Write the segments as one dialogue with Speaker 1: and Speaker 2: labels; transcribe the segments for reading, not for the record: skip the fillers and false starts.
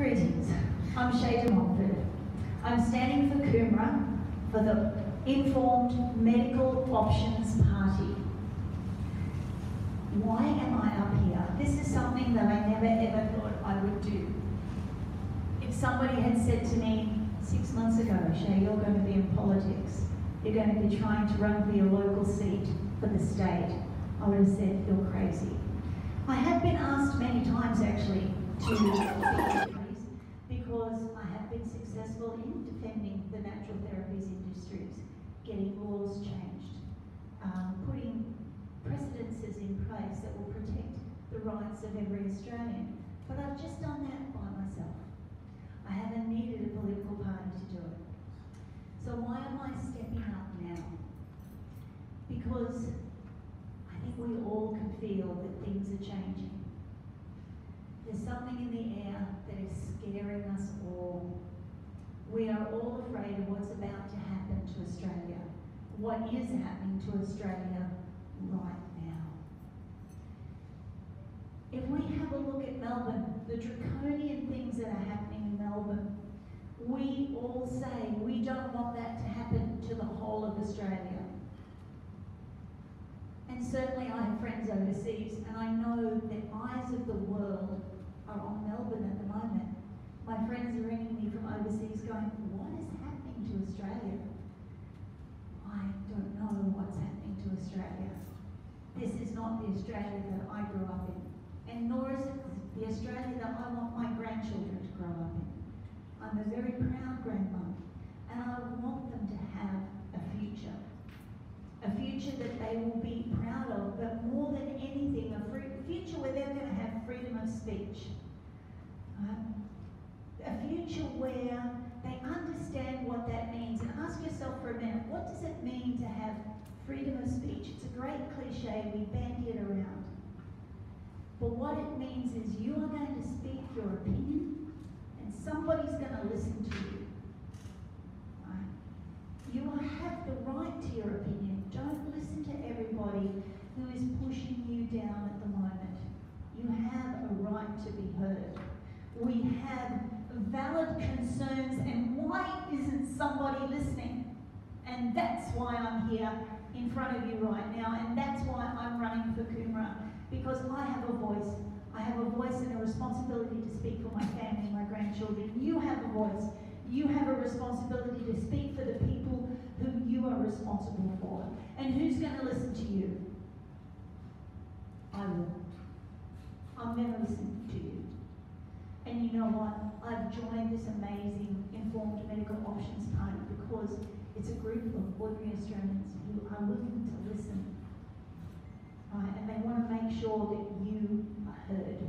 Speaker 1: Greetings, I'm Shé D'Montford. I'm standing for Coomera for the Informed Medical Options Party. Why am I up here? This is something that I never ever thought I would do. If somebody had said to me 6 months ago, Shé, you're going to be in politics, you're going to be trying to run for your local seat for the state, I would have said, you're crazy. I have been asked many times actually to because I have been successful in defending the natural therapies industries, getting laws changed, putting precedences in place that will protect the rights of every Australian. But I've just done that by myself. I haven't needed a political party to do it. So why am I stepping up now? Because I think we all can feel that things are changing. There's something in the air that is scaring us all. We are all afraid of what's about to happen to Australia, what is happening to Australia right now. If we have a look at Melbourne, the draconian things that are happening in Melbourne, we all say we don't want that to happen to the whole of Australia. And certainly I have friends overseas, and I know that eyes of the world are on Melbourne at the moment. My friends are ringing me from overseas going, what is happening to Australia? I don't know what's happening to Australia. This is not the Australia that I grew up in, and nor is it the Australia that I want my grandchildren to grow up in. I'm a very proud grandmother, and I want them to have a future that they will be proud of, but more than anything, a future where they're going to have freedom of speech. A future where they understand what that means. And ask yourself for a minute, what does it mean to have freedom of speech? It's a great cliche, we bandy it around. But what it means is you are going to speak your opinion, and somebody's going to listen to you. You have the right to your opinion. Don't listen to everybody who is pushing you down at the moment. You have a right to be heard. We have valid concerns, and why isn't somebody listening? And that's why I'm here in front of you right now, and that's why I'm running for Coomera, because I have a voice. I have a voice and a responsibility to speak for my family and my grandchildren. You have a voice. You have a responsibility to speak for the people who you are responsible for. And who's going to listen to you? I will. I'm going to listen to you. And you know what? I've joined this amazing Informed Medical Options Party because it's a group of ordinary Australians who are willing to listen. And they want to make sure that you are heard.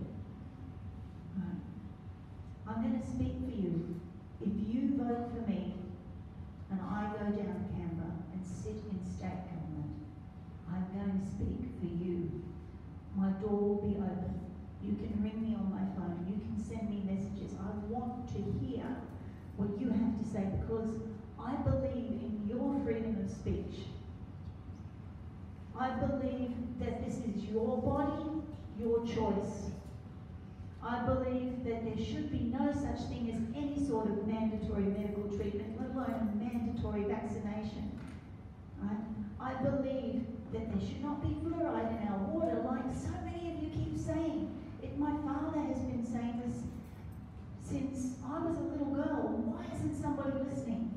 Speaker 1: I'm going to speak for you. If you vote for me and I go down to Canberra and sit in state government, I'm going to speak for you. My door will be open. You can ring me on my phone. You can send me messages. I want to hear what you have to say because I believe in your freedom of speech. I believe that this is your body, your choice. I believe that there should be no such thing as any sort of mandatory medical treatment, let alone a mandatory vaccination. Right? I believe that there should not be fluoride in our water, like so many of you keep saying. My father has been saying this since I was a little girl. Why isn't somebody listening?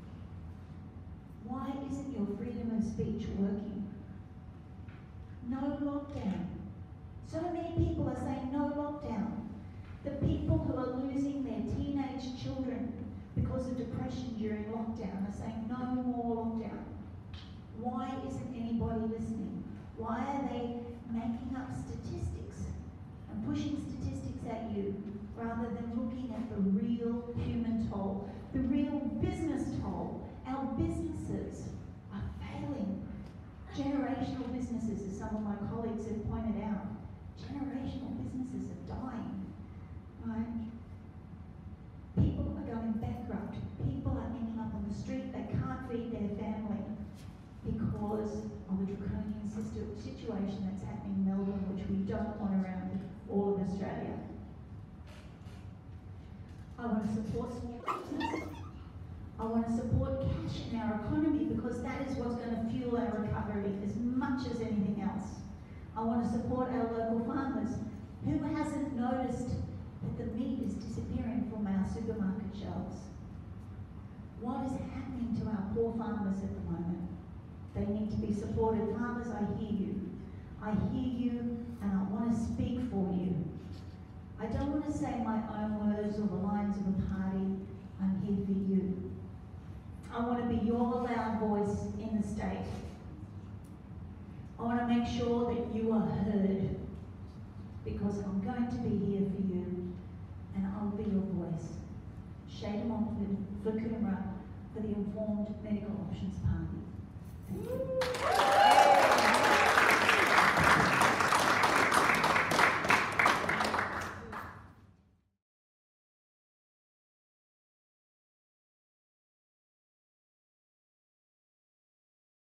Speaker 1: Why isn't your freedom of speech working? No lockdown. So many people are saying no lockdown. The people who are losing their teenage children because of depression during lockdown are saying no more lockdown. Why isn't anybody listening? Why are they making up statistics and pushing statistics at you rather than looking at the real human toll, the real business toll? Our businesses are failing. Generational businesses, as some of my colleagues have pointed out, generational businesses are dying. Right? People are going bankrupt. People are ending up on the street. They can't feed their family because of the draconian situation that's happening in Melbourne, which we don't want around all of Australia. I want to support small business. I want to support cash in our economy because that is what's going to fuel our recovery as much as anything else. I want to support our local farmers. Who hasn't noticed that the meat is disappearing from our supermarket shelves? What is happening to our poor farmers at the moment? They need to be supported. Farmers, I hear you. I hear you and I want to speak for you. I don't want to say my own words or the lines of a party. I'm here for you. I want to be your loud voice in the state. I want to make sure that you are heard because I'm going to be here for you and I'll be your voice. Shé D'Montford for Coomera for the Informed Medical Options Party. Thank you.